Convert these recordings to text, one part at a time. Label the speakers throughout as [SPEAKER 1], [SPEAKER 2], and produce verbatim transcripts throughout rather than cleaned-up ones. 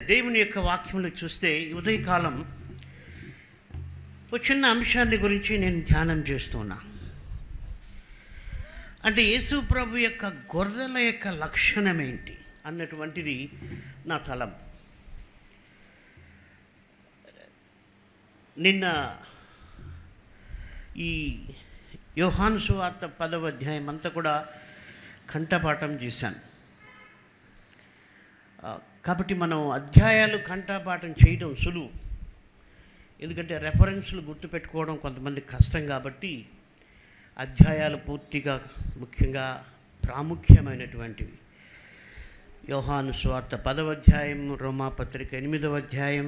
[SPEAKER 1] దేవుని యొక్క వాక్యంలో చూస్తే ఉదయకాలం ఒక చిన్న అంశాన్ని గురించి నేను ధ్యానం చేస్తున్నా. అంటే యేసు ప్రభు యొక్క గొర్రెల యొక్క లక్షణం ఏంటి అన్నటువంటిది నా తలం. నిన్న ఈ యోహాను సువార్త పదవ అధ్యాయం అంతా కూడా కంఠపాఠం చేశాను. కాబట్టి మనం అధ్యాయాలు కంఠపాఠం చేయడం సులువు, ఎందుకంటే రెఫరెన్స్లు గుర్తుపెట్టుకోవడం కొంతమంది కష్టం. కాబట్టి అధ్యాయాలు పూర్తిగా ముఖ్యంగా ప్రాముఖ్యమైనటువంటివి. యోహాను సువార్త పదవ అధ్యాయం, రోమాపత్రిక ఎనిమిదవ అధ్యాయం,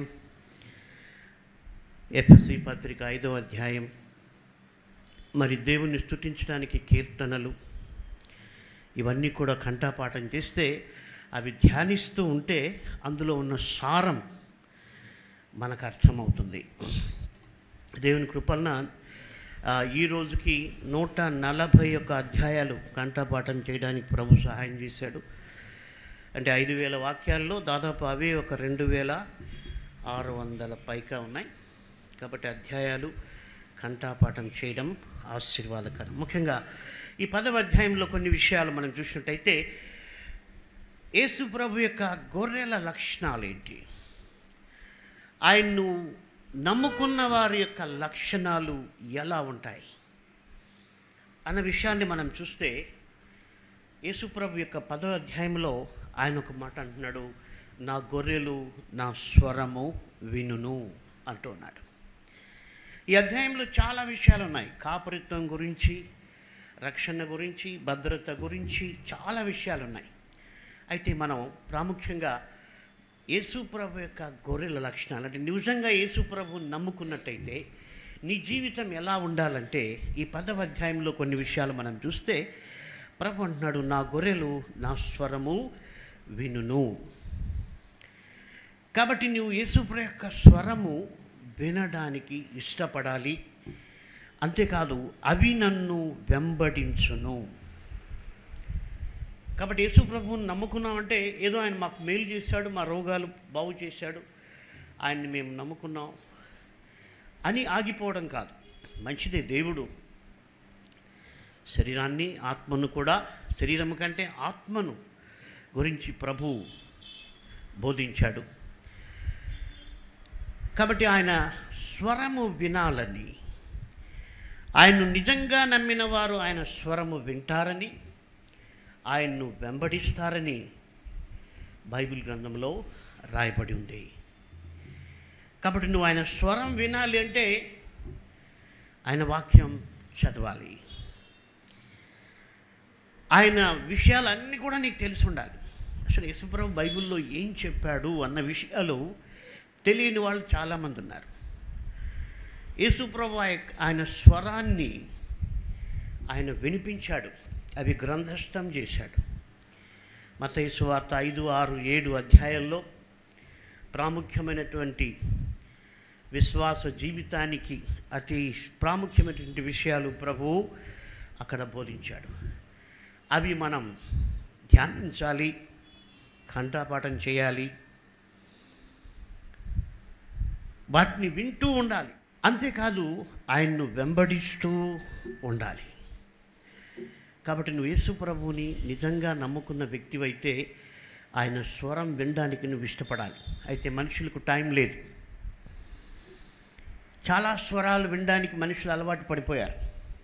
[SPEAKER 1] ఎఫెసీ పత్రిక ఐదవ అధ్యాయం, మరి దేవుణ్ణి స్తుతించడానికి కీర్తనలు, ఇవన్నీ కూడా కంఠపాఠం చేస్తే అవి ధ్యానిస్తూ ఉంటే అందులో ఉన్న సారం మనకు అర్థమవుతుంది. దేవుని కృపన్న ఈ రోజుకి నూట నలభై ఒక్క అధ్యాయాలు కంఠపాఠం చేయడానికి ప్రభు సహాయం చేశాడు. అంటే ఐదు వేల వాక్యాల్లో దాదాపు అవే ఒక రెండు వేల ఆరు వందల పైగా ఉన్నాయి. కాబట్టి అధ్యాయాలు కంఠపాఠం చేయడం ఆశీర్వాదకరం. ముఖ్యంగా ఈ పదవ అధ్యాయంలో కొన్ని విషయాలు మనం చూసినట్టయితే యేసు ప్రభు యొక్క గొర్రెల లక్షణాలు ఏంటి, ఆయన్ను నమ్ముకున్న వారి యొక్క లక్షణాలు ఎలా ఉంటాయి అన్న విషయాన్ని మనం చూస్తే యేసు ప్రభు యొక్క పదవ అధ్యాయంలో ఆయన ఒక మాట అంటున్నాడు, నా గొర్రెలు నా స్వరము వినును అంటున్నాడు. ఈ అధ్యాయంలో చాలా విషయాలు ఉన్నాయి. కాపరిత్వం గురించి, రక్షణ గురించి, భద్రత గురించి చాలా విషయాలు ఉన్నాయి. అయితే మనం ప్రాముఖ్యంగా యేసు ప్రభు యొక్క గొర్రెల లక్షణాలు, అంటే నిజంగా యేసు ప్రభుని నమ్ముకున్నట్టయితే నీ జీవితం ఎలా ఉండాలంటే ఈ పదవ అధ్యాయంలో కొన్ని విషయాలు మనం చూస్తే ప్రభు అంటున్నాడు, నా గొర్రెలు నా స్వరము వినును. కాబట్టి నువ్వు యేసు ప్రభు యొక్క స్వరము వినడానికి ఇష్టపడాలి. అంతేకాదు అవి నన్ను వెంబడించును. కాబట్టి యేసు ప్రభువుని నమ్ముకున్నామంటే ఏదో ఆయన మాకు మేలు చేశాడు, మా రోగాలు బాగు చేశాడు, ఆయన్ని మేము నమ్ముకున్నాం అని ఆగిపోవడం కాదు. మంచిదే, దేవుడు శరీరాన్ని ఆత్మను కూడా, శరీరం కంటే ఆత్మను గురించి ప్రభు బోధించాడు. కాబట్టి ఆయన స్వరము వినాలని, ఆయన్ను నిజంగా నమ్మిన వారు ఆయన స్వరము వింటారని, ఆయన్ను వెంబడిస్తారని బైబిల్ గ్రంథంలో రాయబడి ఉంది. కాబట్టి నువ్వు ఆయన స్వరం వినాలి అంటే ఆయన వాక్యం చదవాలి. ఆయన విషయాలన్నీ కూడా నీకు తెలిసి ఉండాలి. అసలు యేసుప్రభు బైబిల్లో ఏం చెప్పాడు అన్న విషయాలు తెలియని వాళ్ళు చాలామంది ఉన్నారు. యేసుప్రభు ఆయన స్వరాన్ని ఆయన వినిపించాడు, అవి గ్రంథస్థం చేశాడు. మత్తయి సువార్త ఐదు ఆరు ఏడు అధ్యాయాల్లో ప్రాముఖ్యమైనటువంటి విశ్వాస జీవితానికి అతి ప్రాముఖ్యమైనటువంటి విషయాలు ప్రభువు అక్కడ బోధించాడు. అవి మనం ధ్యానించాలి, కంఠపాఠం చేయాలి, వాటిని వింటూ ఉండాలి. అంతేకాదు ఆయన్ను వెంబడిస్తూ ఉండాలి. కాబట్టి నువ్వు యేసు ప్రభువుని నిజంగా నమ్ముకున్న వ్యక్తివైతే ఆయన స్వరం వినడానికి నువ్వు ఇష్టపడాలి. అయితే మనుషులకు టైం లేదు. చాలా స్వరాలు వినడానికి మనుషులు అలవాటు పడిపోయారు.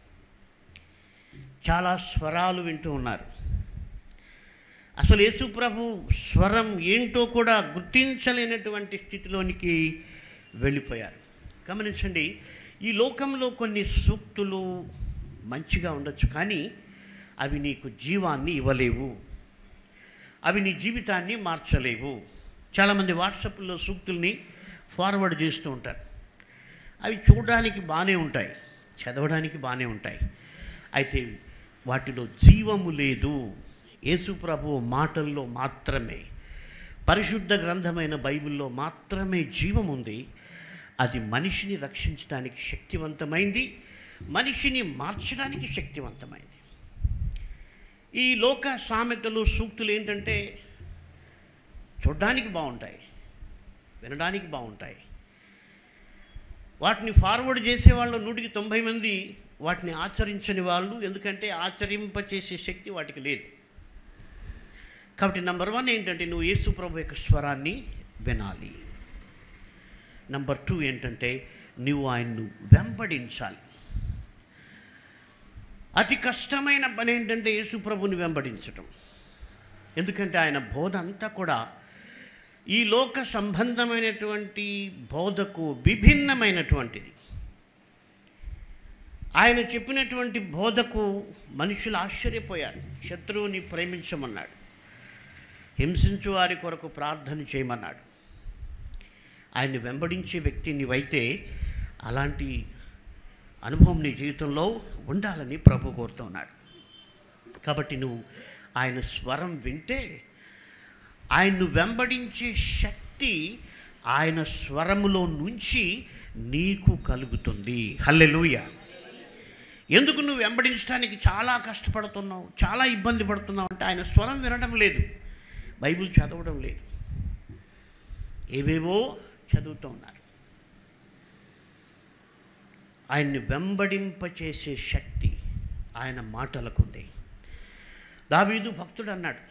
[SPEAKER 1] చాలా స్వరాలు వింటూ ఉన్నారు. అసలు యేసు ప్రభు స్వరం ఏంటో కూడా గుర్తించలేనటువంటి స్థితిలోనికి వెళ్ళిపోయారు. గమనించండి, ఈ లోకంలో కొన్ని సూక్తులు మంచిగా ఉండొచ్చు, కానీ అవి నీకు జీవాన్ని ఇవ్వలేవు, అవి నీ జీవితాన్ని మార్చలేవు. చాలామంది వాట్సాప్లో సూక్తుల్ని ఫార్వర్డ్ చేస్తూ ఉంటారు. అవి చూడడానికి బాగానే ఉంటాయి, చదవడానికి బాగానే ఉంటాయి, అయితే వాటిలో జీవము లేదు. యేసు ప్రభువు మాటల్లో మాత్రమే, పరిశుద్ధ గ్రంథమైన బైబిల్లో మాత్రమే జీవం ఉంది. అది మనిషిని రక్షించడానికి శక్తివంతమైంది, మనిషిని మార్చడానికి శక్తివంతమైంది. ఈ లోక సామెతలు సూక్తులు ఏంటంటే చూడడానికి బాగుంటాయి, వినడానికి బాగుంటాయి. వాటిని ఫార్వర్డ్ చేసేవాళ్ళు నూటికి తొంభై మంది వాటిని ఆచరించని వాళ్ళు, ఎందుకంటే ఆచరింపచేసే శక్తి వాటికి లేదు. కాబట్టి నంబర్ వన్ ఏంటంటే నువ్వు యేసు ప్రభు యొక్క స్వరాన్ని వినాలి. నంబర్ టూ ఏంటంటే నువ్వు ఆయన్ను వెంబడించాలి. అతి కష్టమైన పని ఏంటంటే యేసు ప్రభుని వెంబడించటం. ఎందుకంటే ఆయన బోధ అంతా కూడా ఈ లోక సంబంధమైనటువంటి బోధకు విభిన్నమైనటువంటిది. ఆయన చెప్పినటువంటి బోధకు మనుషులు ఆశ్చర్యపోయారు. శత్రువుని ప్రేమించమన్నాడు, హింసించు వారి కొరకు ప్రార్థన చేయమన్నాడు. ఆయన్ని వెంబడించే వ్యక్తి నీవైతే అలాంటి అనుభవం నీ జీవితంలో ఉండాలని ప్రభు కోరుతూ ఉన్నాడు. కాబట్టి నువ్వు ఆయన స్వరం వింటే ఆయన్ను వెంబడించే శక్తి ఆయన స్వరములో నుంచి నీకు కలుగుతుంది. హల్లెలూయా. ఎందుకు నువ్వు వెంబడించడానికి చాలా కష్టపడుతున్నావు, చాలా ఇబ్బంది పడుతున్నావు అంటే ఆయన స్వరం వినడం లేదు, బైబిల్ చదవడం లేదు, ఏవేవో చదువుతూ ఉన్నారు. ఆయన్ని వెంబడింపచేసే శక్తి ఆయన మాటలకు ఉంది. దావీదు భక్తుడు అన్నాడు,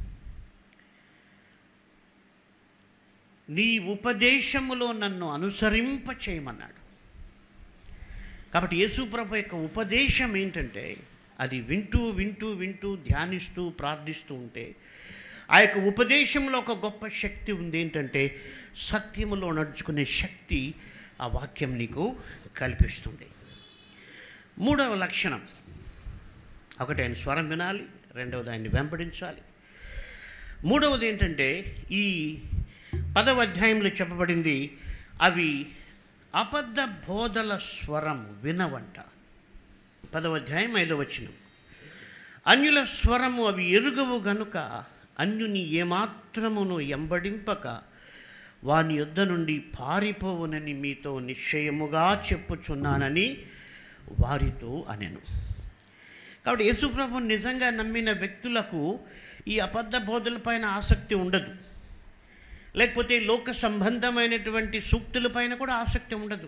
[SPEAKER 1] నీ ఉపదేశములో నన్ను అనుసరింప చేయమన్నాడు. కాబట్టి యేసు ప్రభు యొక్క ఉపదేశం ఏంటంటే అది వింటూ వింటూ వింటూ ధ్యానిస్తూ ప్రార్థిస్తూ ఉంటే ఆ యొక్క ఉపదేశంలో ఒక గొప్ప శక్తి ఉంది. ఏంటంటే సత్యములో నడుచుకునే శక్తి ఆ వాక్యం నీకు కల్పిస్తుంది. మూడవ లక్షణం, ఒకటి ఆయన స్వరం వినాలి, రెండవది ఆయన్ని వెంబడించాలి. మూడవది ఏంటంటే ఈ పదవ అధ్యాయంలో చెప్పబడింది, అవి అబద్ధ బోధల స్వరం వినవంట. పదవ అధ్యాయం ఐదవ వచనం, అన్యుల స్వరము అవి ఎరుగవు గనుక అన్యుని ఏమాత్రమును ఎంబడింపక వాని యొద్ద నుండి పారిపోవునని మీతో నిశ్చయముగా చెప్పుచున్నానని వారితో అనెను. కాబట్టి యేసుప్రభు నిజంగా నమ్మిన వ్యక్తులకు ఈ అబద్ధ బోధలపైన ఆసక్తి ఉండదు, లేకపోతే లోక సంబంధమైనటువంటి సూక్తులపైన కూడా ఆసక్తి ఉండదు.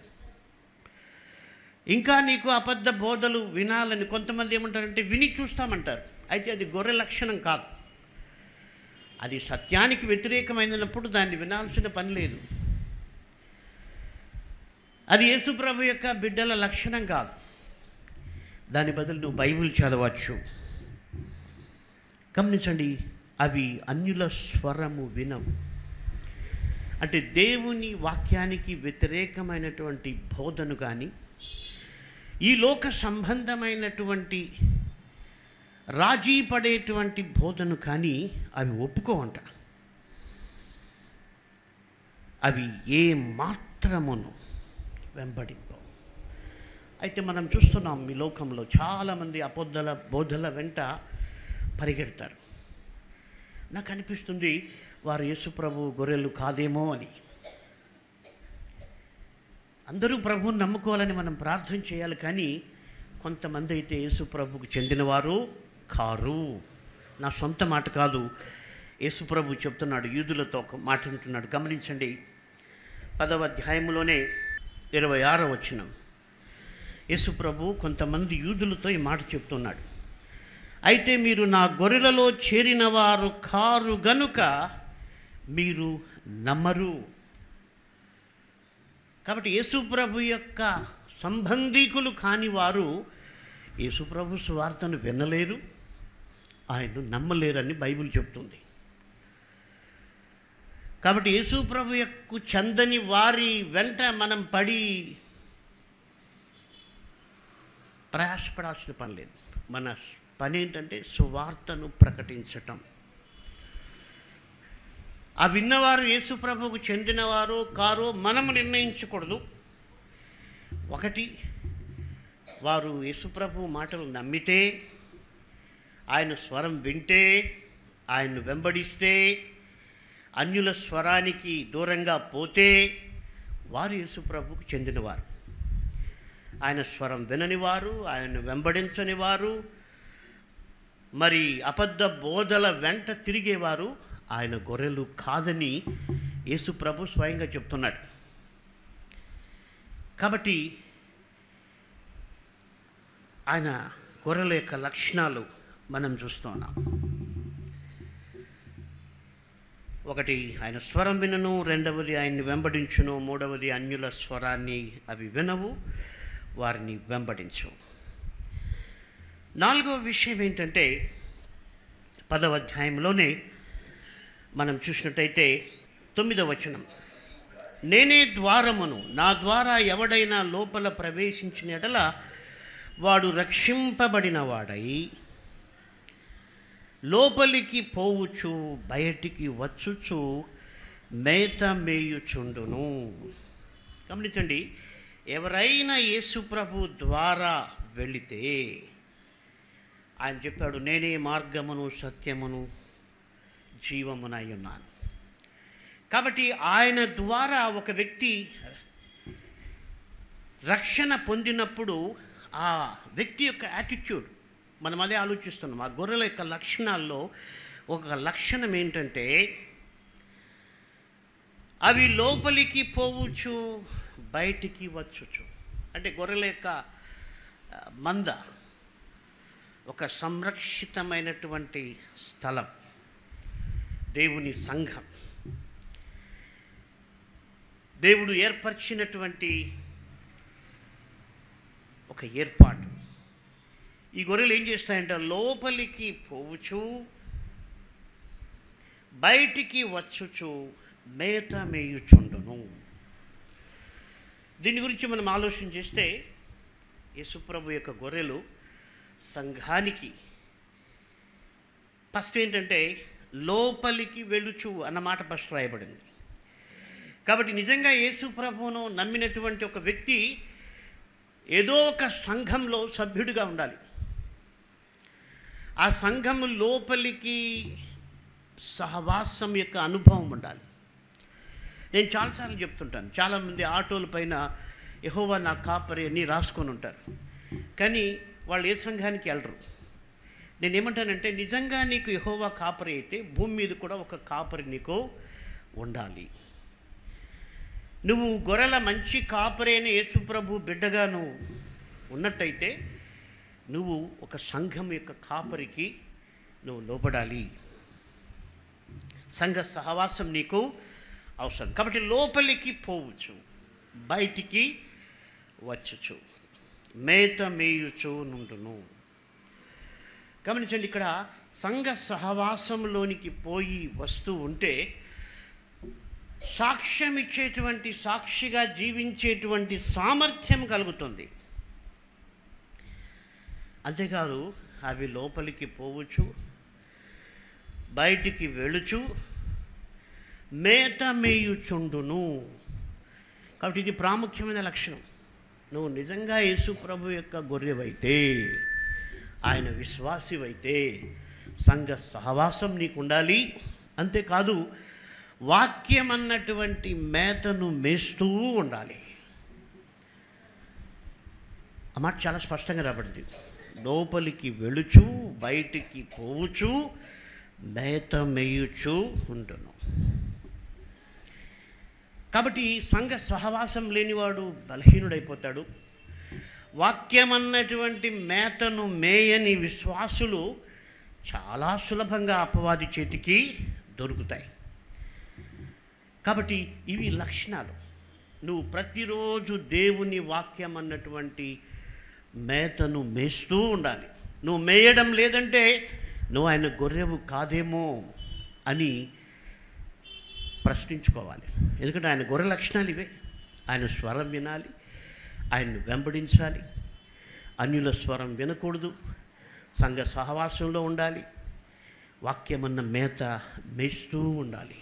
[SPEAKER 1] ఇంకా నీకు అబద్ధ బోధలు వినాలని కొంతమంది ఏమంటారంటే విని చూస్తామంటారు. అయితే అది గొర్రె లక్షణం కాదు, అది సత్యానికి వ్యతిరేకమైనప్పుడు దాన్ని వినాల్సిన పని లేదు. అది యేసుప్రభు యొక్క బిడ్డల లక్షణం కాదు. దాని బదులు నువ్వు బైబిల్ చదవచ్చు. గమనించండి, అవి అన్యుల స్వరము వినవు. అంటే దేవుని వాక్యానికి వ్యతిరేకమైనటువంటి బోధను కానీ ఈ లోక సంబంధమైనటువంటి రాజీ పడేటువంటి బోధను కానీ అవి ఒప్పుకోవంట. అవి ఏ మాత్రమును వెంబడింపవు. అయితే మనం చూస్తున్నాం ఈ లోకంలో చాలామంది అబద్ధల బోధల వెంట పరిగెడతారు. నాకు అనిపిస్తుంది వారు యేసుప్రభు గొర్రెలు కాదేమో అని. అందరూ ప్రభువుని నమ్ముకోవాలని మనం ప్రార్థన చేయాలి, కానీ కొంతమంది అయితే యేసుప్రభుకు చెందినవారు కారు. నా సొంత మాట కాదు, యేసుప్రభు చెప్తున్నాడు, యూదులతో ఒక మాట అంటున్నాడు. గమనించండి, పదవ అధ్యాయంలోనే ఇరవై ఆరో వచనం, యేసుప్రభు కొంతమంది యూదులతో ఈ మాట చెప్తున్నాడు. అయితే మీరు నా గొర్రెలలో చేరిన వారు కారు గనుక మీరు నమ్మరు. కాబట్టి యేసుప్రభు యొక్క సంబంధీకులు కాని వారు యేసుప్రభు సువార్తను వినలేరు, ఆయన్ను నమ్మలేరని బైబిల్ చెప్తుంది. కాబట్టి యేసుప్రభు యొక్క చందని వారి వెంట మనం పడి ప్రయాసపడాల్సిన పని లేదు. మన పని ఏంటంటే సువార్తను ప్రకటించటం. ఆ విన్నవారు యేసుప్రభుకు చెందినవారు కారో మనము నిర్ణయించకూడదు. ఒకటి, వారు యేసుప్రభు మాటలు నమ్మితే, ఆయన స్వరం వింటే, ఆయన్ను వెంబడిస్తే, అన్యుల స్వరానికి దూరంగా పోతే వారు యేసుప్రభుకు చెందినవారు. ఆయన స్వరం విననివారు, ఆయన వెంబడించని వారు, మరి అబద్ధ బోధల వెంట తిరిగేవారు ఆయన గొర్రెలు కాదని యేసు ప్రభు స్వయంగా చెప్తున్నాడు. కాబట్టి ఆయన గొర్రెల యొక్క లక్షణాలు మనం చూస్తున్నాం. ఒకటి, ఆయన స్వరం వినను. రెండవది, ఆయన్ని వెంబడించును. మూడవది, అన్యుల స్వరాన్ని అవి వినవు, వారిని వెంబడించవు. నాలుగవ విషయం ఏంటంటే, పదవ అధ్యాయంలోనే మనం చూసినట్టయితే తొమ్మిదవ వచనం, నేనే ద్వారమును, నా ద్వారా ఎవడైనా లోపల ప్రవేశించిన ఎడల వాడు రక్షింపబడిన వాడై లోపలికి పోవుచు బయటికి వచ్చుచు మేత మేయుచుండును. గమనించండి, ఎవరైనా యేసు ప్రభు ద్వారా వెళితే ఆయన చెప్పాడు, నేనే మార్గమును సత్యమును జీవమునై ఉన్నాను. కాబట్టి ఆయన ద్వారా ఒక వ్యక్తి రక్షణ పొందినప్పుడు ఆ వ్యక్తి యొక్క యాటిట్యూడ్ మనం అదే ఆలోచిస్తున్నాం. ఆ గొర్రెల యొక్క లక్షణాల్లో ఒక లక్షణం ఏంటంటే, అవి లోపలికి పోవచ్చు బయటికి వచ్చుచు. అంటే గొర్రెల యొక్క మంద ఒక సంరక్షితమైనటువంటి స్థలం, దేవుని సంఘం, దేవుడు ఏర్పరిచినటువంటి ఒక ఏర్పాటు. ఈ గొర్రెలు ఏం చేస్తాయంటే లోపలికి పోవచ్చు బయటికి వచ్చుచు మేత మేయుచుండును. దీని గురించి మనం ఆలోచన చేస్తే యేసుప్రభు యొక్క గొర్రెలు సంఘానికి ఫస్ట్ ఏంటంటే లోపలికి వెలుచు అన్నమాట ఫస్ట్ రాయబడింది. కాబట్టి నిజంగా యేసు ప్రభువును నమ్మినటువంటి ఒక వ్యక్తి ఏదో ఒక సంఘంలో సభ్యుడిగా ఉండాలి. ఆ సంఘం లోపలికి సహవాసం యొక్క అనుభవం ఉండాలి. నేను చాలాసార్లు చెప్తుంటాను, చాలామంది ఆటోల పైన యెహోవా నా కాపరి అని రాసుకొని ఉంటారు, కానీ వాళ్ళు ఏ సంఘానికి వెళ్ళరు. నేను ఏమంటానంటే, నిజంగా నీకు యెహోవా కాపరి అయితే భూమి మీద కూడా ఒక కాపరి నీకు ఉండాలి. నువ్వు గొర్రెల మంచి కాపరి అయిన యేసు ప్రభు బిడ్డగా నువ్వు ఉన్నట్టయితే నువ్వు ఒక సంఘం యొక్క కాపరికి నువ్వు లోబడాలి. సంఘ సహవాసం నీకు అవసరం. కాబట్టి లోపలికి పోవచ్చు బయటికి వచ్చుచు మేత మేయుచు నుండును. గమనించండి, ఇక్కడ సంఘ సహవాసంలోనికి పోయి వస్తూ ఉంటే సాక్ష్యం ఇచ్చేటువంటి, సాక్షిగా జీవించేటువంటి సామర్థ్యం కలుగుతుంది. అంతేకాదు అవి లోపలికి పోవచ్చు బయటికి వెళుచు మేత మేయుచుండును. కాబట్టి ఇది ప్రాముఖ్యమైన లక్షణం. నువ్వు నిజంగా యేసు ప్రభు యొక్క గొర్రెవైతే, ఆయన విశ్వాసివైతే సంఘ సహవాసం నీకు ఉండాలి. అంతేకాదు వాక్యం అన్నటువంటి మేతను మేస్తూ ఉండాలి. ఆ మాట చాలా స్పష్టంగా రాబడింది. లోపలికి వెళుచు బయటికి పోవచ్చు మేత మేయుచు ఉండును. కాబట్టి సంఘ సహవాసం లేనివాడు బలహీనుడైపోతాడు. వాక్యం అన్నటువంటి మేతను మేయని విశ్వాసులు చాలా సులభంగా అపవాది చేతికి దొరుకుతాయి. కాబట్టి ఇవి లక్షణాలు. నువ్వు ప్రతిరోజు దేవుని వాక్యం అన్నటువంటి మేతను మేస్తూ ఉండాలి. నువ్వు మేయడం లేదంటే నువ్వు ఆయన గొర్రెవు కాదేమో అని ప్రశ్నించుకోవాలి. ఎందుకంటే ఆయన గొర్రె లక్షణాలు ఇవే. ఆయన స్వరం వినాలి, ఆయన్ని వెంబడించాలి, అన్యుల స్వరం వినకూడదు, సంఘ సహవాసంలో ఉండాలి, వాక్యమన్న మేత మేస్తూ ఉండాలి.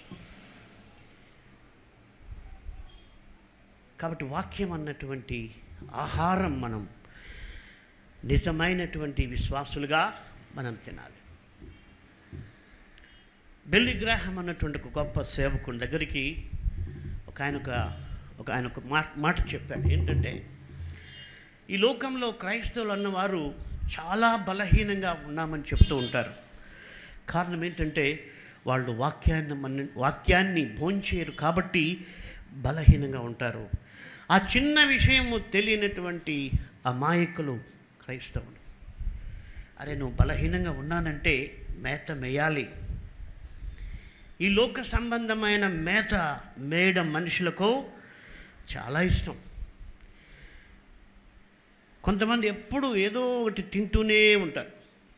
[SPEAKER 1] కాబట్టి వాక్యం అన్నటువంటి ఆహారం మనం నిజమైనటువంటి విశ్వాసులుగా మనం తినాలి. బిల్లీ గ్రాహం అన్నటువంటి ఒక గొప్ప సేవకుని దగ్గరికి ఒక ఆయన ఒక ఒక ఆయన ఒక మాట మాట చెప్పాడు. ఏంటంటే, ఈ లోకంలో క్రైస్తవులు అన్నవారు చాలా బలహీనంగా ఉన్నామని చెప్తూ ఉంటారు. కారణం ఏంటంటే వాళ్ళు వాక్యాన్ని మన వాక్యాన్ని భోంచేయరు కాబట్టి బలహీనంగా ఉంటారు. ఆ చిన్న విషయము తెలియనటువంటి అమాయకులు క్రైస్తవులు. అరే నువ్వు బలహీనంగా ఉన్నానంటే మేత మేయాలి. ఈ లోక సంబంధమైన మేత మేయడం మనుషులకు చాలా ఇష్టం. కొంతమంది ఎప్పుడు ఏదో ఒకటి తింటూనే ఉంటారు.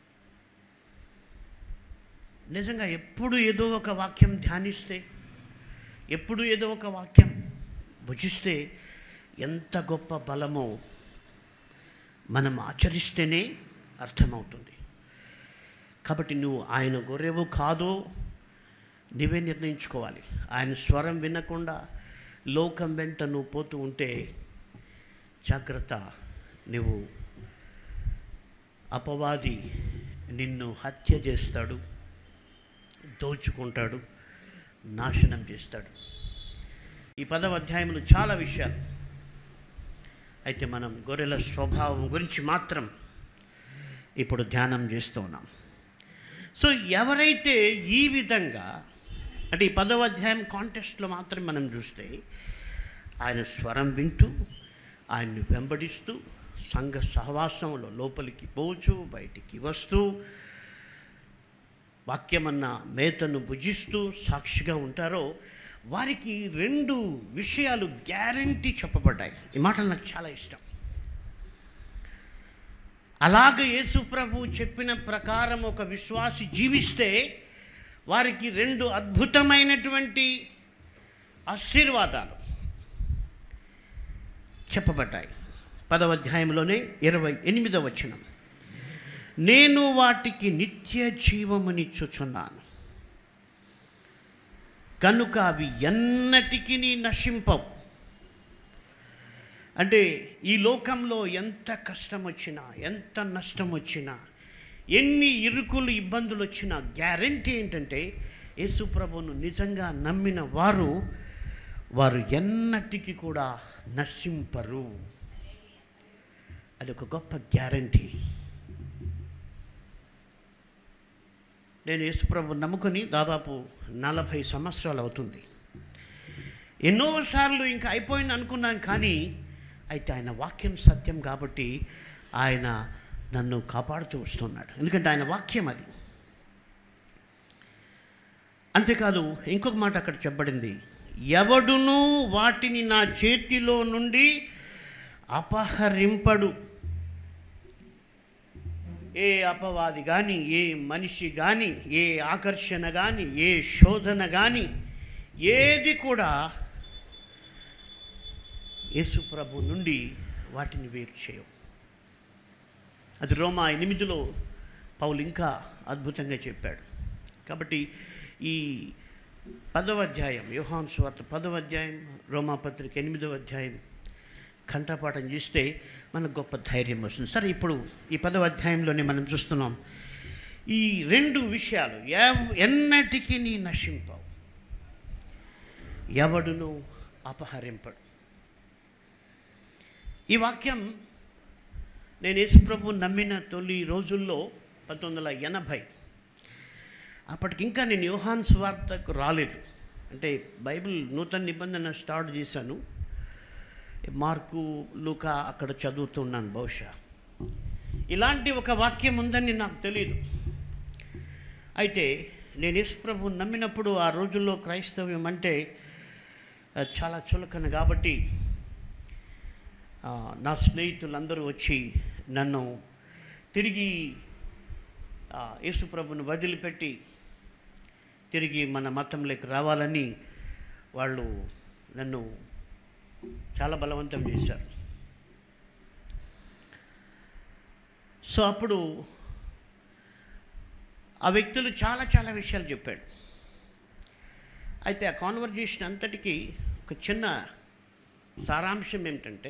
[SPEAKER 1] నిజంగా ఎప్పుడు ఏదో ఒక వాక్యం ధ్యానిస్తే, ఎప్పుడు ఏదో ఒక వాక్యం భుజిస్తే ఎంత గొప్ప బలమో మనం ఆచరిస్తేనే అర్థమవుతుంది. కాబట్టి నువ్వు ఆయన గొర్రెవు కాదో నువ్వే నిర్ణయించుకోవాలి. ఆయన స్వరం వినకుండా లోకం వెంట నువ్వు పోతూ ఉంటే జాగ్రత్త, నువ్వు అపవాది నిన్ను హత్య చేస్తాడు, దోచుకుంటాడు, నాశనం చేస్తాడు. ఈ పదవ అధ్యాయంలో చాలా విషయాలు. అయితే మనం గొర్రెల స్వభావం గురించి మాత్రం ఇప్పుడు ధ్యానం చేస్తూ ఉన్నాం. సో ఎవరైతే ఈ విధంగా, అంటే ఈ పదవ అధ్యాయం కాంటెక్స్ట్లో మాత్రం మనం చూస్తే ఆయన స్వరం వింటూ ఆయన్ని వెంబడిస్తూ సంఘ సహవాసంలో లోపలికి పోచు బయటికి వస్తూ వాక్యమన్న మేతను భుజిస్తూ సాక్షిగా ఉంటారో వారికి రెండు విషయాలు గ్యారంటీ చెప్పబడ్డాయి. ఈ మాటలు నాకు చాలా ఇష్టం. అలాగ యేసు ప్రభు చెప్పిన ప్రకారం ఒక విశ్వాసి జీవిస్తే వారికి రెండు అద్భుతమైనటువంటి ఆశీర్వాదాలు చెప్పబడ్డాయి. పదవ అధ్యాయంలోనే ఇరవై ఎనిమిదవ వచనం, నేను వాటికి నిత్య జీవమునిచ్చుచున్నాను కనుక అవి ఎన్నటికీ నశింపవు. అంటే ఈ లోకంలో ఎంత కష్టం వచ్చినా, ఎంత నష్టం వచ్చినా, ఎన్ని ఇరుకులు ఇబ్బందులు వచ్చినా గ్యారెంటీ ఏంటంటే యేసు ప్రభువును నిజంగా నమ్మిన వారు వారు ఎన్నటికీ కూడా నశింపరు. అది ఒక గొప్ప గ్యారెంటీ. నేను యేసు ప్రభువును నమ్ముకొని దాదాపు నలభై సంవత్సరాలు అవుతుంది. ఎన్నోసార్లు ఇంకా అయిపోయింది అనుకున్నాను, కానీ అయితే ఆయన వాక్యం సత్యం కాబట్టి ఆయన నన్ను కాపాడుతూ వస్తున్నాడు. ఎందుకంటే ఆయన వాక్యం అది. అంతేకాదు ఇంకొక మాట అక్కడ చెప్పబడింది, ఎవడును వాటిని నా చేతిలో నుండి అపహరింపడు. ఏ అపవాది కానీ, ఏ మనిషి కానీ, ఏ ఆకర్షణ కానీ, ఏ శోధన కానీ, ఏది కూడా యేసు ప్రభు నుండి వాటిని వేరు చేయవు. అది రోమా ఎనిమిదిలో పౌలు ఇంకా అద్భుతంగా చెప్పాడు. కాబట్టి ఈ పదవ అధ్యాయం, యోహాను సువార్త పదవ అధ్యాయం, రోమా పత్రిక ఎనిమిదవ అధ్యాయం కంఠపాఠం చేస్తే మనకు గొప్ప ధైర్యం వస్తుంది. సరే, ఇప్పుడు ఈ పదవ అధ్యాయంలోనే మనం చూస్తున్నాం ఈ రెండు విషయాలు. ఎన్నటికీ నీ నశింపవు, ఎవడును అపహరింపడు. ఈ వాక్యం నేను యేసు ప్రభువును నమ్మిన తొలి రోజుల్లో పంతొమ్మిది వందల ఎనభై అప్పటికి ఇంకా నేను యోహాను సువార్తకు రాలేదు. అంటే బైబిల్ నూతన నిబంధన స్టార్ట్ చేశాను, మార్కు లూకా అక్కడ చదువుతున్నాను. బహుశా ఇలాంటి ఒక వాక్యం ఉందని నాకు తెలియదు. అయితే నేను యేసు ప్రభువును నమ్మినప్పుడు ఆ రోజుల్లో క్రైస్తవ్యం అంటే చాలా చులకన. కాబట్టి నా స్నేహితులందరూ వచ్చి నన్ను తిరిగి యేసు ప్రభువును వదిలిపెట్టి తిరిగి మన మతంలోకి రావాలని వాళ్ళు నన్ను చాలా బలవంతం చేశారు. సో అప్పుడు ఆ వ్యక్తులు చాలా చాలా విషయాలు చెప్పాడు. అయితే ఆ కాన్వర్జేషన్ అంతటికీ ఒక చిన్న సారాంశం ఏమిటంటే,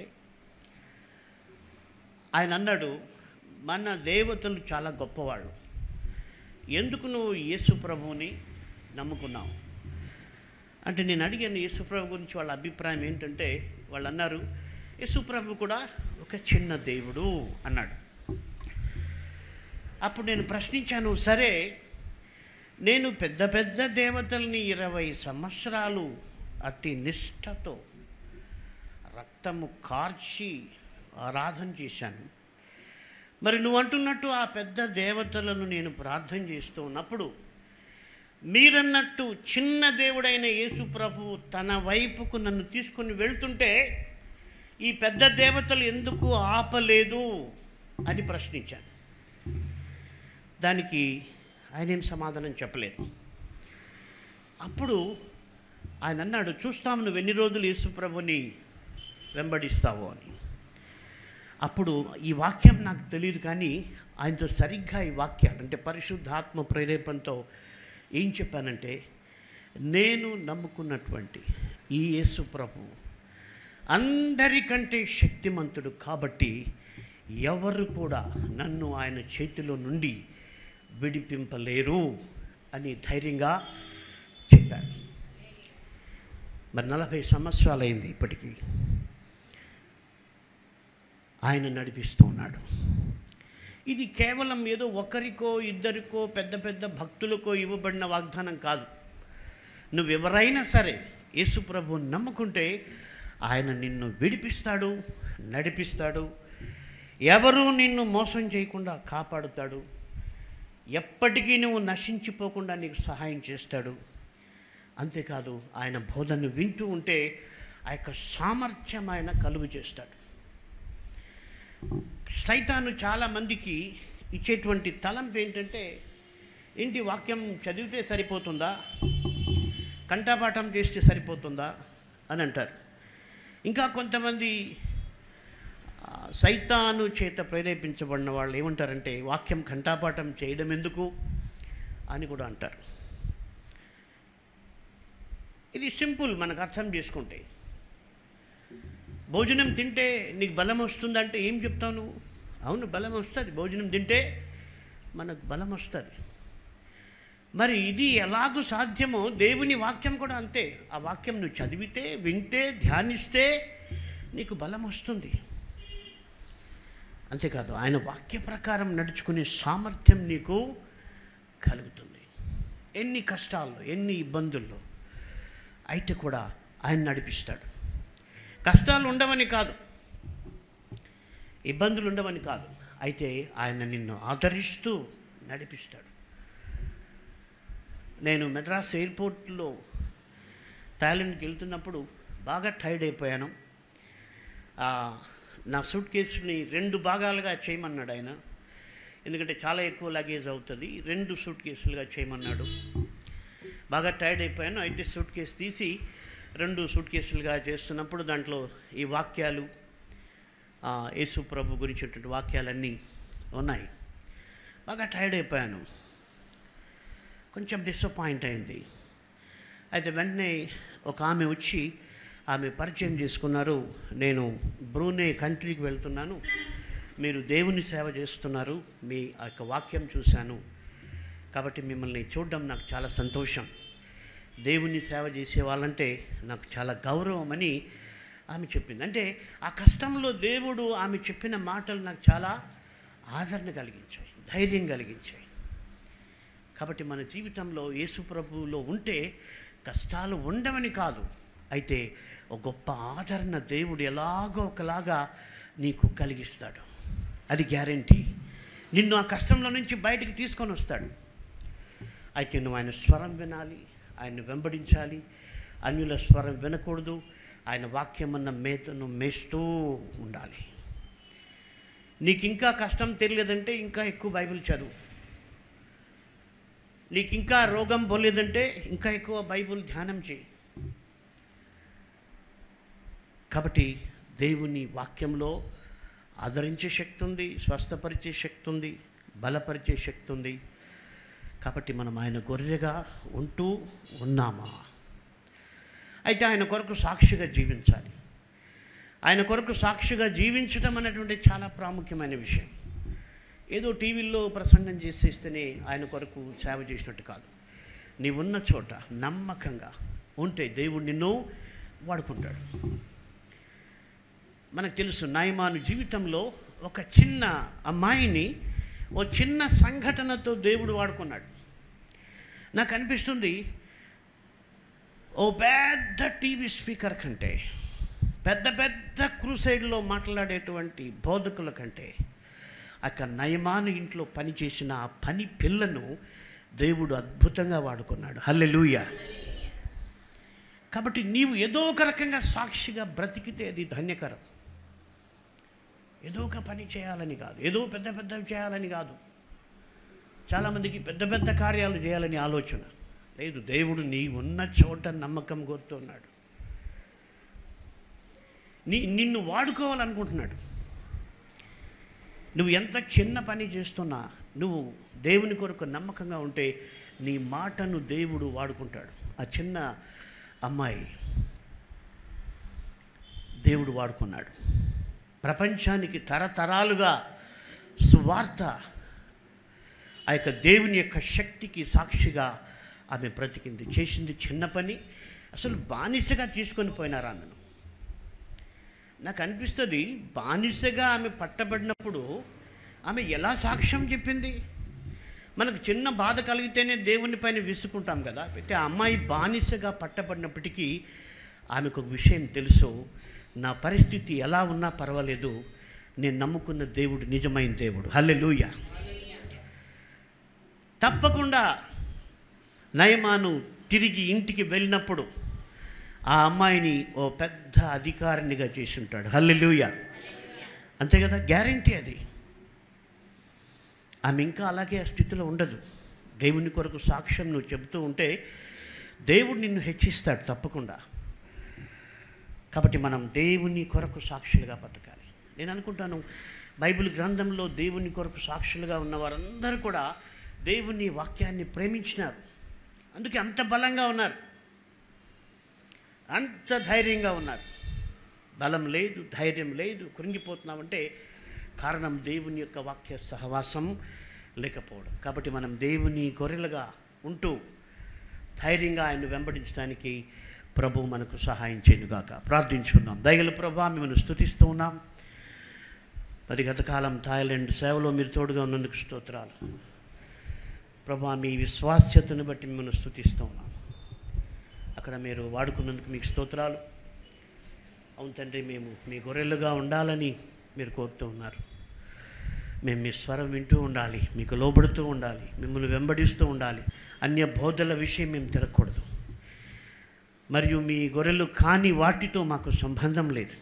[SPEAKER 1] ఆయన అన్నాడు, మన దేవతలు చాలా గొప్పవాళ్ళు, ఎందుకు నువ్వు యేసు ప్రభువుని నమ్ముకున్నావు అంటే నేను అడిగాను యేసు ప్రభు గురించి వాళ్ళ అభిప్రాయం ఏంటంటే, వాళ్ళు అన్నారు యేసు ప్రభు కూడా ఒక చిన్న దేవుడు అన్నాడు. అప్పుడు నేను ప్రశ్నించాను, సరే నేను పెద్ద పెద్ద దేవతల్ని ఇరవై సంవత్సరాలు అతి నిష్ఠతో రక్తము కార్చి ఆరాధన చేశాను. మరి నువ్వు అంటున్నట్టు ఆ పెద్ద దేవతలను నేను ప్రార్థన చేస్తూ ఉన్నప్పుడు మీరన్నట్టు చిన్న దేవుడైన యేసు ప్రభువు తన వైపుకు నన్ను తీసుకొని వెళ్తుంటే ఈ పెద్ద దేవతలు ఎందుకు ఆపలేదు అని ప్రశ్నించాను. దానికి ఆయన ఏం సమాధానం చెప్పలేదు. అప్పుడు ఆయన అన్నాడు, చూస్తాము నువ్వు ఎన్ని రోజులు యేసు ప్రభుని వెంబడిస్తావో అని. అప్పుడు ఈ వాక్యం నాకు తెలియదు, కానీ ఆయనతో సరిగ్గా ఈ వాక్యాలు అంటే పరిశుద్ధాత్మ ప్రేరేపణతో ఏం చెప్పానంటే, నేను నమ్ముకున్నటువంటి ఈ యేసు ప్రభువు అందరికంటే శక్తిమంతుడు కాబట్టి ఎవరు కూడా నన్ను ఆయన చేతిలో నుండి విడిపింపలేరు అని ధైర్యంగా చెప్పాను. మరి నలభై సంవత్సరాలైంది ఇప్పటికీ ఆయన నడిపిస్తూ ఉన్నాడు. ఇది కేవలం ఏదో ఒకరికో ఇద్దరికో పెద్ద పెద్ద భక్తులకో ఇవ్వబడిన వాగ్దానం కాదు. నువ్వెవరైనా సరే యేసు ప్రభువుని నమ్ముకుంటే ఆయన నిన్ను విడిపిస్తాడు, నడిపిస్తాడు. ఎవరూ నిన్ను మోసం చేయకుండా కాపాడుతాడు. ఎప్పటికీ నువ్వు నశించిపోకుండా నీకు సహాయం చేస్తాడు. అంతేకాదు ఆయన బోధనను వింటూ ఉంటే ఆ యొక్క సామర్థ్యం ఆయన కలుగు చేస్తాడు. సైతాను చాలామందికి ఇచ్చేటువంటి తలంపు ఏంటంటే, ఏంటి వాక్యం చదివితే సరిపోతుందా, కంఠపాఠం చేస్తే సరిపోతుందా అని అంటారు. ఇంకా కొంతమంది సైతాను చేత ప్రేరేపించబడిన వాళ్ళు ఏమంటారంటే, వాక్యం కంఠపాఠం చేయడం ఎందుకు అని కూడా అంటారు. ఇది సింపుల్ మనకు అర్థం చేసుకుంటే. భోజనం తింటే నీకు బలం వస్తుందంటే ఏం చెప్తావు నువ్వు? అవును, బలం వస్తుంది, భోజనం తింటే మనకు బలం వస్తుంది. మరి ఇది ఎలాగూ సాధ్యమో దేవుని వాక్యం కూడా అంతే. ఆ వాక్యం నువ్వు చదివితే, వింటే, ధ్యానిస్తే నీకు బలం వస్తుంది. అంతేకాదు ఆయన వాక్య ప్రకారం నడుచుకునే సామర్థ్యం నీకు కలుగుతుంది. ఎన్ని కష్టాల్లో, ఎన్ని ఇబ్బందుల్లో అయితే కూడా ఆయన నడిపిస్తాడు. కష్టాలు ఉండవని కాదు, ఇబ్బందులు ఉండవని కాదు, అయితే ఆయన నిన్ను ఆదరిస్తూ నడిపిస్తాడు. నేను మెడ్రాస్ ఎయిర్పోర్ట్లో థాయిలాండ్కి వెళ్తున్నప్పుడు బాగా టైర్డ్ అయిపోయాను. నా సూట్ కేసుని రెండు భాగాలుగా చేయమన్నాడు ఆయన, ఎందుకంటే చాలా ఎక్కువ లగేజ్ అవుతుంది. రెండు సూట్ కేసులుగా చేయమన్నాడు. బాగా టైర్డ్ అయిపోయాను. అయితే సూట్ కేసు తీసి రెండు సూట్ కేసులుగా చేస్తున్నప్పుడు దాంట్లో ఈ వాక్యాలు, యేసు ప్రభు గురించినటువంటి వాక్యాలన్నీ ఉన్నాయి. బాగా టైర్డ్ అయిపోయాను, కొంచెం డిసప్పాయింట్ అయింది. అయితే వెంటనే ఒక ఆమె వచ్చి ఆమె పరిచయం చేసుకున్నారు. నేను బ్రూనే కంట్రీకి వెళ్తున్నాను, మీరు దేవుని సేవ చేస్తున్నారు, మీ ఆ యొక్క వాక్యం చూశాను, కాబట్టి మిమ్మల్ని చూడడం నాకు చాలా సంతోషం. దేవుని సేవ చేసే వాళ్ళంటే నాకు చాలా గౌరవం అని ఆమె చెప్పింది. అంటే ఆ కష్టంలో దేవుడు ఆమె చెప్పిన మాటలు నాకు చాలా ఆదరణ కలిగించాయి, ధైర్యం కలిగించాయి. కాబట్టి మన జీవితంలో యేసు ప్రభువులో ఉంటే కష్టాలు ఉండవని కాదు, అయితే ఒక గొప్ప ఆదరణ దేవుడు ఎలాగో ఒకలాగా నీకు కలిగిస్తాడు. అది గ్యారెంటీ. నిన్ను ఆ కష్టంలో నుంచి బయటికి తీసుకొని వస్తాడు. అయితే నువ్వు ఆయన స్వరం వినాలి, ఆయన్ని వెంబడించాలి, అన్యుల స్వరం వినకూడదు. ఆయన వాక్యం అన్న మేతను మేస్తూ ఉండాలి. నీకు ఇంకా కష్టం తెలియదంటే ఇంకా ఎక్కువ బైబిల్ చదువు. నీకు ఇంకా రోగం పోలేదంటే ఇంకా ఎక్కువ బైబిల్ ధ్యానం చేయి. కాబట్టి దేవుని వాక్యంలో ఆదరించే శక్తి ఉంది, స్వస్థపరిచే శక్తి ఉంది, బలపరిచే శక్తి ఉంది. కాబట్టి మనం ఆయన గొర్రెగా ఉంటూ ఉన్నామా? అయితే ఆయన కొరకు సాక్షిగా జీవించాలి. ఆయన కొరకు సాక్షిగా జీవించడం అనేటువంటి చాలా ప్రాముఖ్యమైన విషయం. ఏదో టీవీల్లో ప్రసంగం చేసేస్తేనే ఆయన కొరకు సేవ చేసినట్టు కాదు. నీవున్న చోట నమ్మకంగా ఉంటే దేవుడు నిన్ను వాడుకుంటాడు. మనకు తెలుసు, నయమాను జీవితంలో ఒక చిన్న అమ్మాయిని ఓ చిన్న సంఘటనతో దేవుడు వాడుకున్నాడు. నాకు అనిపిస్తుంది ఓ పెద్ద టీవీ స్పీకర్ కంటే, పెద్ద పెద్ద క్రూసైడ్లో మాట్లాడేటువంటి బోధకుల కంటే, అక్కడ నయమాను ఇంట్లో పనిచేసిన ఆ పని పిల్లను దేవుడు అద్భుతంగా వాడుకున్నాడు. హల్లెలూయా. కాబట్టి నీవు ఏదో ఒక రకంగా సాక్షిగా బ్రతికితే అది ధన్యకరం. ఏదో ఒక పని చేయాలని కాదు, ఏదో పెద్ద పెద్దవి చేయాలని కాదు. చాలామందికి పెద్ద పెద్ద కార్యాలు చేయాలని ఆలోచన లేదు. దేవుడు నీ ఉన్న చోట నమ్మకం కోరుతున్నాడు. నీ నిన్ను వాడుకోవాలనుకుంటున్నాడు. నువ్వు ఎంత చిన్న పని చేస్తున్నా నువ్వు దేవుని కొరకు నమ్మకంగా ఉంటే నీ మాటను దేవుడు వాడుకుంటాడు. ఆ చిన్న అమ్మాయి దేవుడు వాడుకున్నాడు. ప్రపంచానికి తరతరాలుగా సువార్త, ఆ యొక్క దేవుని యొక్క శక్తికి సాక్షిగా ఆమె బ్రతికింది. చేసింది చిన్న పని. అసలు బానిసగా తీసుకొని పోయినారు ఆమెను. నాకు అనిపిస్తుంది, బానిసగా ఆమె పట్టబడినప్పుడు ఆమె ఎలా సాక్ష్యం చెప్పింది. మనకు చిన్న బాధ కలిగితేనే దేవుని పైన విసుకుంటాం కదా. అయితే ఆ అమ్మాయి బానిసగా పట్టబడినప్పటికీ ఆమెకు ఒక విషయం తెలుసు, నా పరిస్థితి ఎలా ఉన్నా పర్వాలేదు, నేను నమ్ముకున్న దేవుడు నిజమైన దేవుడు. హల్లెలూయా. తప్పకుండా నయమాను తిరిగి ఇంటికి వెళ్ళినప్పుడు ఆ అమ్మాయిని ఓ పెద్ద అధికారినిగా చేసి ఉంటాడు. హల్లెలూయా. అంతే కదా, గ్యారంటీ అది. ఆమె ఇంకా అలాగే ఆ స్థితిలో ఉండదు. దేవుని కొరకు సాక్ష్యం నువ్వు చెబుతూ ఉంటే దేవుడు నిన్ను హెచ్చిస్తాడు తప్పకుండా. కాబట్టి మనం దేవుని కొరకు సాక్షులుగా బతకాలి. నేను అనుకుంటాను, బైబిల్ గ్రంథంలో దేవుని కొరకు సాక్షులుగా ఉన్న వారందరూ కూడా దేవుని వాక్యాన్ని ప్రేమించినారు. అందుకే అంత బలంగా ఉన్నారు, అంత ధైర్యంగా ఉన్నారు. బలం లేదు, ధైర్యం లేదు, కృంగిపోతున్నామంటే కారణం దేవుని యొక్క వాక్య సహవాసం లేకపోవడం. కాబట్టి మనం దేవుని గొర్రెలుగా ఉంటూ ధైర్యంగా ఆయన వెంబడించడానికి ప్రభు మనకు సహాయం చేయనుగాక. ప్రార్థించుకుందాం. దయగల ప్రభువా, మిమ్మల్ని స్తుతిస్తూ ఉన్నాం. మరి గతకాలం థాయిలాండ్ సేవలో మీరు తోడుగా ఉన్నందుకు స్తోత్రాలు ప్రభువా. మీ విశ్వాస్యతను బట్టి మిమ్మల్ని స్తుతిస్తూ ఉన్నాం. అక్కడ మీరు వాడుకున్నందుకు మీకు స్తోత్రాలు. అవును తండ్రి, మేము మీ గొర్రెలుగా ఉండాలని మీరు కోరుతూ ఉన్నారు. మేము మీ స్వరం వింటూ ఉండాలి, మీకు లోబడుతూ ఉండాలి, మిమ్మల్ని వెంబడిస్తూ ఉండాలి. అన్య బోధల విషయం మేము తిరగకూడదు. మరియు మీ గొర్రెలు కాని వాటితో మాకు సంబంధం లేదు.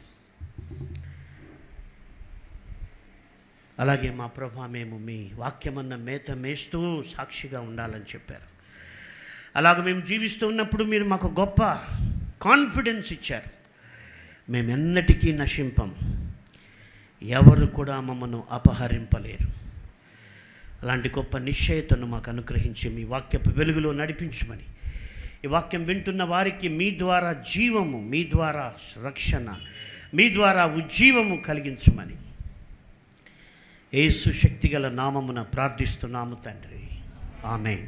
[SPEAKER 1] అలాగే మా ప్రభా, మేము మీ వాక్యమన్న మేత మేస్తూ సాక్షిగా ఉండాలని చెప్పారు. అలాగ మేము జీవిస్తూ ఉన్నప్పుడు మీరు మాకు గొప్ప కాన్ఫిడెన్స్ ఇచ్చారు. మేము ఎన్నటికీ నశింపం, ఎవరు కూడా మమ్మను అపహరింపలేరు. అలాంటి గొప్ప నిశ్చయతను మాకు అనుగ్రహించి మీ వాక్యపు వెలుగులో నడిపించమని, ఈ వాక్యం వింటున్న వారికి మీ ద్వారా జీవము, మీ ద్వారా రక్షణ, మీ ద్వారా ఉజ్జీవము కలిగించమని యేసు శక్తిగల నామమున ప్రార్థిస్తున్నాము తండ్రి. ఆమేన్.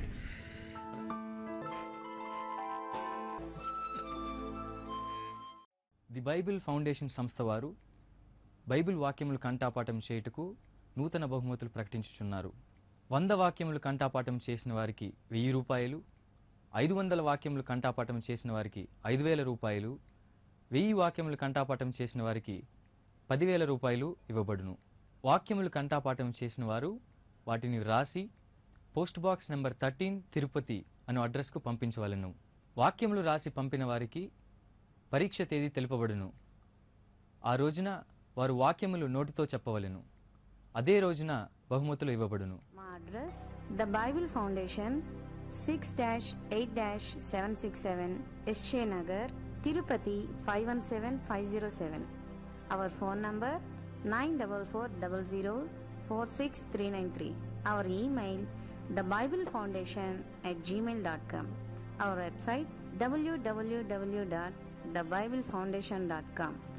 [SPEAKER 2] ది బైబిల్ ఫౌండేషన్ సంస్థ వారు బైబిల్ వాక్యములు కంఠాపాఠం చేయుటకు నూతన బహుమతులు ప్రకటించుచున్నారు. వంద వాక్యములు కంఠాపాఠం చేసిన వారికి వెయ్యి రూపాయలు, ఐదు వందల వాక్యములు కంఠాపాఠం చేసిన వారికి ఐదు వేల రూపాయలు, వెయ్యి వాక్యములు కంఠాపాఠం చేసిన వారికి పదివేల రూపాయలు ఇవ్వబడును. వాక్యములు కంఠాపాఠం చేసిన వారు వాటిని వ్రాసి post box number thirteen Tirupati అను అడ్రస్కు పంపించవలను. వాక్యములు రాసి పంపిన వారికి పరీక్ష తేదీ తెలుపబడును. ఆ రోజున వారు వాక్యములు నోటితో చెప్పవలెను. అదే రోజున బహుమతులు ఇవ్వబడును.
[SPEAKER 3] మా address the Bible foundation, six dash eight dash seven six seven SJ Nagar, Tirupati five one seven five zero seven. Our phone number nine double four double zero four six three nine three. Our email the Bible foundation at gmail dot com. Our website w w w dot the bible foundation dot com.